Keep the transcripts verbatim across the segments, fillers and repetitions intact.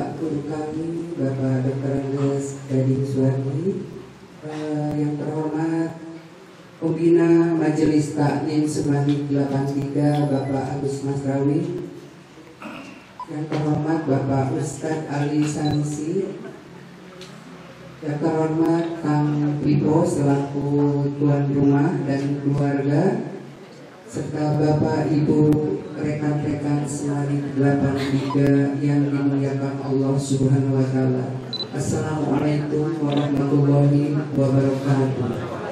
Pak Guru kami, Bapak Doktor Andes Gading Suwardi, uh, yang terhormat Pembina Majelis Taklim Semanik delapan puluh tiga Bapak Agus Masrawi, yang terhormat Bapak Ustadz Ali Sanisi, yang terhormat Kang Wibo selaku tuan rumah dan keluarga, serta Bapak Ibu rekan-rekan Semanik delapan puluh tiga yang dimuliakan Allah Subhanahu wa Ta'ala. Assalamualaikum warahmatullahi wabarakatuh.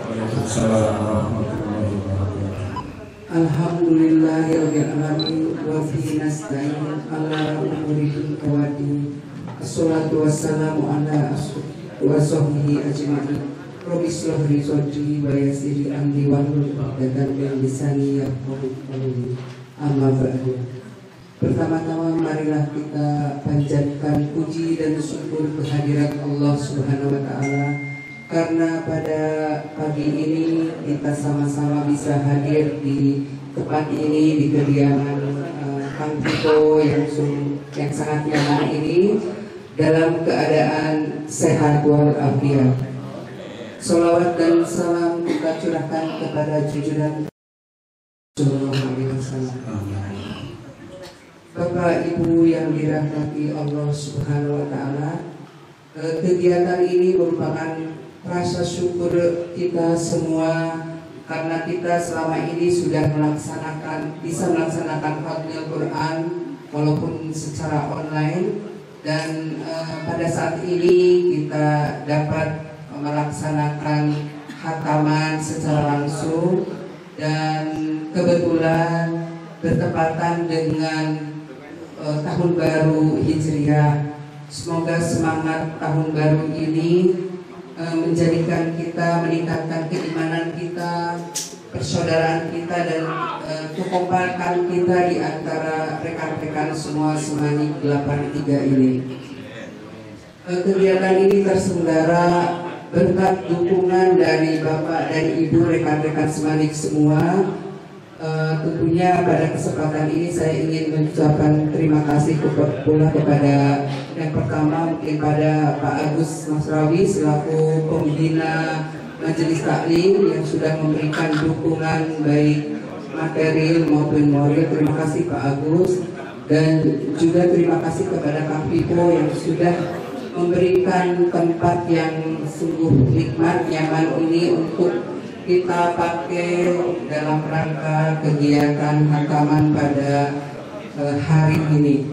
Alhamdulillahirabbil alamin wa bihi nasta'in ala umuri kawadi. Assalatu wassalamu ala wa sahbihi ajma'in. Rabbi shrah li sadri wa yassir li amri wahlul 'uqdatam min lisani yafqahu qawli. Amma ba'du. Pertama-tama marilah kita panjatkan puji dan syukur kehadirat Allah Subhanahu wa Ta'ala, karena pada pagi ini kita sama-sama bisa hadir di tempat ini, di kediaman uh, Kang Tito yang, yang sangat nyaman ini dalam keadaan sehat walafiat. Salawat dan salam kita curahkan kepada junjungan Sallallahu Alaihi Wasallam. Bapak Ibu yang dirahmati Allah Subhanahu Wa Taala, kegiatan ini merupakan rasa syukur kita semua karena kita selama ini sudah melaksanakan bisa melaksanakan khatmul Quran walaupun secara online, dan uh, pada saat ini kita dapat melaksanakan khataman secara langsung, dan kebetulan bertepatan dengan uh, tahun baru Hijriah. Semoga semangat tahun baru ini uh, menjadikan kita, meningkatkan keimanan kita, persaudaraan kita, dan uh, kekompakan kita di antara rekan-rekan semua Semanik delapan puluh tiga ini. Uh, kegiatan ini terselenggara berkat dukungan dari Bapak dan Ibu rekan-rekan Semanik semua. Uh, tentunya pada kesempatan ini saya ingin mengucapkan terima kasih pula kepada yang pertama mungkin pada Pak Agus Masrawi selaku pembina Majelis Taklim yang sudah memberikan dukungan baik material maupun moral. Terima kasih Pak Agus, dan juga terima kasih kepada Kang Vipo yang sudah memberikan tempat yang sungguh nikmat, nyaman ini untuk kita pakai dalam rangka kegiatan khataman pada uh, hari ini.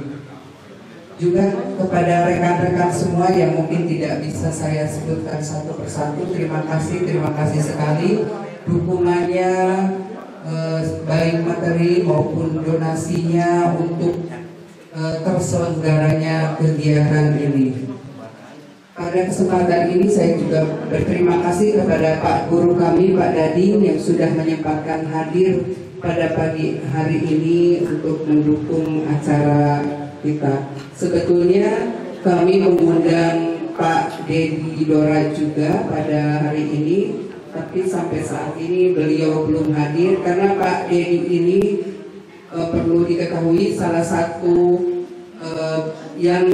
Juga kepada rekan-rekan semua yang mungkin tidak bisa saya sebutkan satu persatu, terima kasih, terima kasih sekali dukungannya, uh, baik materi maupun donasinya untuk uh, terselenggaranya kegiatan ini. Pada kesempatan ini saya juga berterima kasih kepada Pak Guru kami, Pak Dading, yang sudah menyempatkan hadir pada pagi hari ini untuk mendukung acara kita. Sebetulnya kami mengundang Pak Dedi Dora juga pada hari ini, tapi sampai saat ini beliau belum hadir karena Pak Dedi ini e, perlu diketahui salah satu e, yang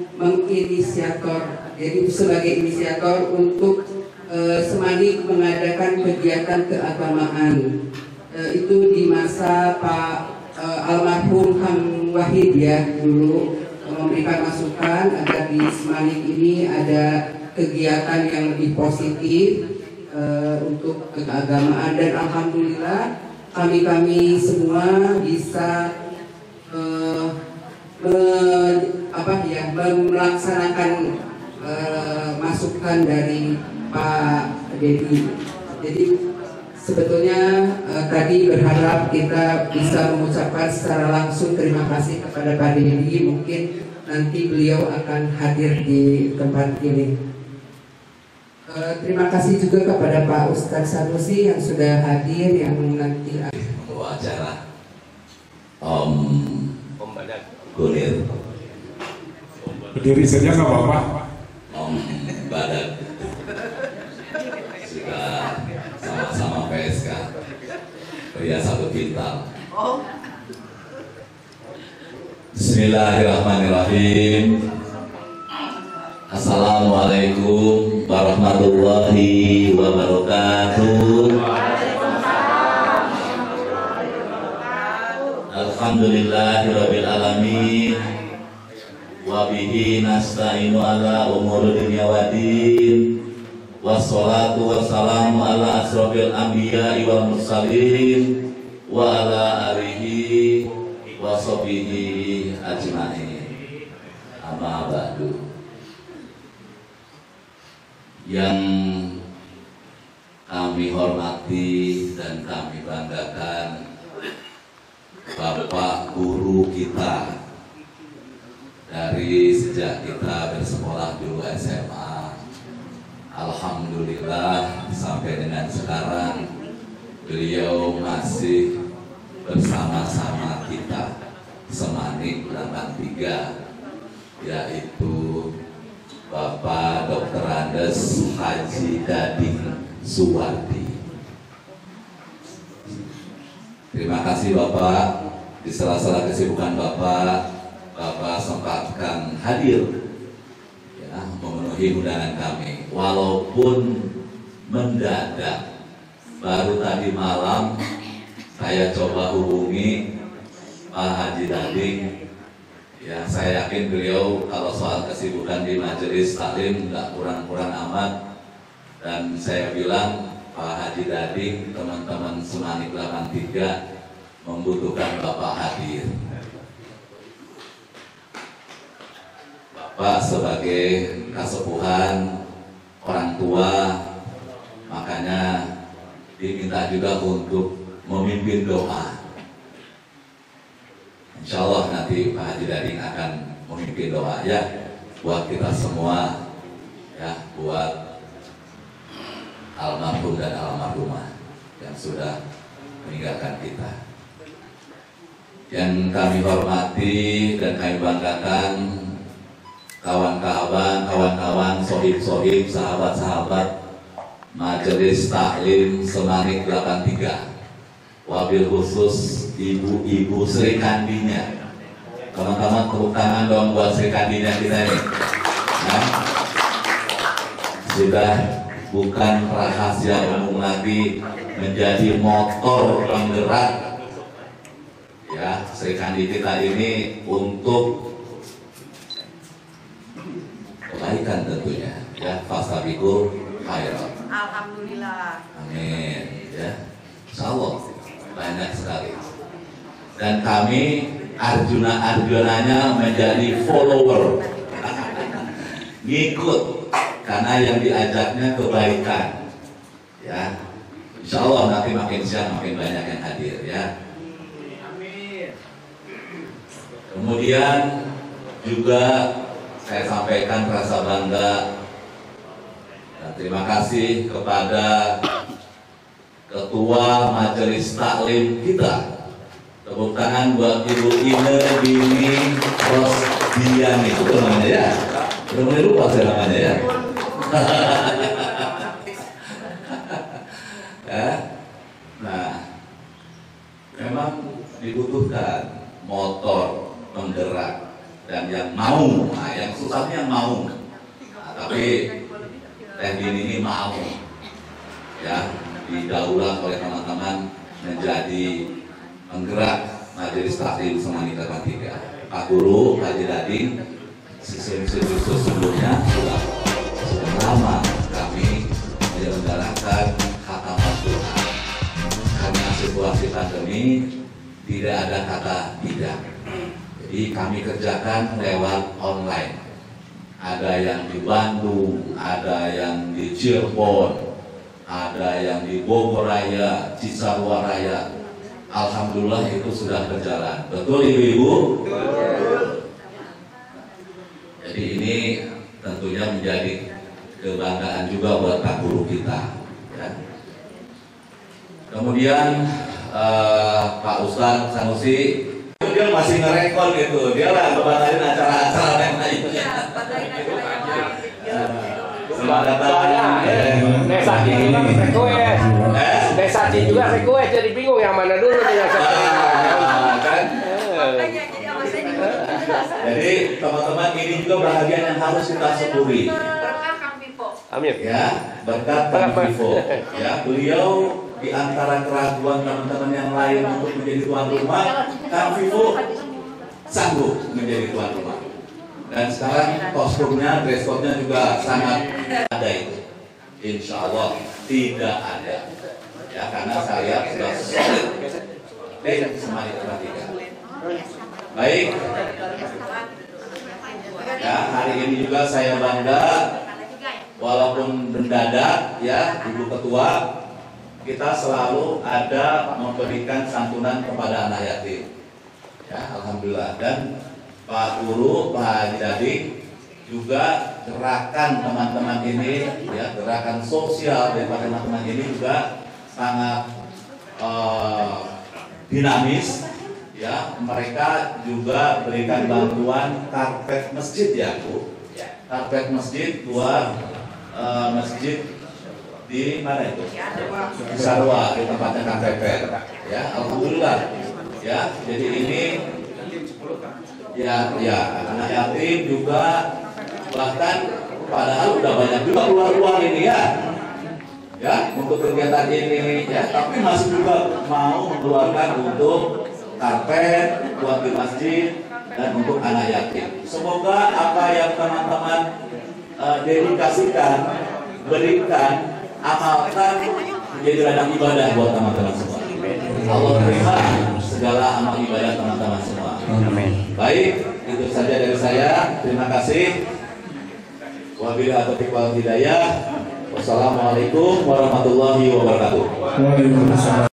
menginisiator. Jadi sebagai inisiator untuk uh, Semanik mengadakan kegiatan keagamaan uh, itu di masa Pak uh, almarhum Kang Wahid ya dulu uh, memberikan masukan agar di Semanik ini ada kegiatan yang lebih positif uh, untuk keagamaan, dan alhamdulillah kami-kami semua bisa uh, me, apa ya melaksanakan Uh, masukan dari Pak Dedi. Jadi sebetulnya uh, tadi berharap kita bisa mengucapkan secara langsung terima kasih kepada Pak Dedi. Mungkin nanti beliau akan hadir di tempat ini. Uh, terima kasih juga kepada Pak Ustadz Sanusi yang sudah hadir, yang nanti membawa acara Om Gunir. Berdiri saja nggak apa-apa. Om Badak sudah sama-sama P S K pria satu pintal. Bismillahirrahmanirrahim. Assalamualaikum warahmatullahi wabarakatuh. Alhamdulillahirabbil alamin. Wa bihi nasta'inu ala umuri dunya waddin. Wassalatu wassalamu ala asrofil anbiya'i wal mursalin wa ala alihi wa sahbihi ajma'in. Amma ba'du. Yang kami hormati dan kami banggakan Bapak guru kita dari sejak kita bersekolah dulu S M A. Alhamdulillah sampai dengan sekarang beliau masih bersama-sama kita Semanik delapan tiga, yaitu Bapak Doktor Andes Haji Dading Suwardi. Terima kasih Bapak, di sela-sela kesibukan Bapak, Bapak sempatkan hadir ya, memenuhi undangan kami. Walaupun mendadak, baru tadi malam saya coba hubungi Pak Haji Dading. Ya, saya yakin beliau kalau soal kesibukan di majelis taklim nggak kurang-kurang amat. Dan saya bilang, Pak Haji Dading, teman-teman Semanik delapan tiga membutuhkan Bapak hadir. Bapak sebagai kasepuhan, orang tua, makanya diminta juga untuk memimpin doa. Insya Allah nanti Pak Haji Dading akan memimpin doa ya buat kita semua, ya buat almarhum dan almarhumah yang sudah meninggalkan kita. Yang kami hormati dan kami banggakan kawan-kawan, kawan-kawan, sohib-sohib, sahabat-sahabat Majelis Taklim Semanik delapan tiga, wabil khusus ibu-ibu Sri Kandinya. Teman-teman tepuk tangan dong buat Sri Kandinya kita ini. Nah, sudah bukan rahasia umum lagi, menjadi motor penggerak ya Sri Kandi kita ini untuk kebaikan tentunya ya. Fastabiqul khairat. Alhamdulillah. Amin ya. Insyaallah banyak sekali. Dan kami Arjuna-Arjunanya menjadi follower. Ngikut karena yang diajaknya kebaikan. Ya. Insyaallah nanti makin siang makin banyak yang hadir ya. Kemudian juga saya sampaikan rasa bangga dan terima kasih kepada Ketua Majelis Taklim kita. Tepuk tangan buat Ibu Ine Bini Rosdian, itu namanya ya. Udah mulai lupa saya namanya ya. Ya. Nah, memang dibutuhkan motor penggerak dan yang mau, nah, yang susahnya yang mau, nah, tapi Teh Dini ini mau ya didaulat oleh teman-teman menjadi penggerak Majelis Taklim Semanik delapan tiga. Pak Guru Haji Dading sesungguhnya sudah sudah lama kami menyelenggarakan khataman Quran. Karena situasi pandemi tidak ada kata tidak. Jadi kami kerjakan lewat online. Ada yang di Bandung, ada yang di Cirebon, ada yang di Bogor Raya, Cisarua Raya. Alhamdulillah itu sudah berjalan. Betul Ibu-ibu? Betul. Jadi ini tentunya menjadi kebanggaan juga buat Pak Guru kita. Ya. Kemudian uh, Pak Ustadz Sanusi, dia masih ngerekod gitu, dia lah ngebatalin acara-acara yang lainnya. Selamat datang. Desa juga request, Desa juga request, jadi bingung yang mana dulu nih yang saya kan. Jadi teman-teman ini juga bahagian yang harus kita syukuri. Amin. Ya, berkat Kang Vivo. Ya, beliau di antara keraguan teman-teman yang lain untuk menjadi tuan rumah, Kang Vivo sanggup menjadi tuan rumah. Dan sekarang kostumnya, dress code-nya juga sangat ada itu. Insya Allah tidak ada. Ya, karena saya lihat sudah solid. Tim Semari Perhatikan. Baik. Ya, hari ini juga saya bangga, walaupun mendadak ya, Ibu Ketua, kita selalu ada memberikan santunan kepada anak yatim. Ya, alhamdulillah. Dan Pak Guru, Pak Haji Dadik, juga gerakan teman-teman ini, ya, gerakan sosial dari teman-teman ini juga sangat uh, dinamis. Ya, mereka juga berikan bantuan karpet masjid ya Bu. Karpet masjid dua uh, masjid di mana itu? Di Sarwa, di tempatnya Kang Pepet. Ya, alhamdulillah. Ya, jadi ini ya, ya anak yatim juga, bahkan padahal udah banyak juga keluar uang ini ya. Ya, untuk kegiatan ini ya, tapi masih juga mau mengeluarkan untuk karpet buat di masjid dan untuk anak yatim. Semoga apa yang teman-teman uh, dedikasikan, berikan, amalkan menjadi ladang ibadah buat teman-teman semua. Allah terima segala amal ibadah teman-teman semua. Amin. Baik, itu saja dari saya. Terima kasih. Wabillahi taufiq wal hidayah. Wassalamualaikum warahmatullahi wabarakatuh. Waalaikumsalam.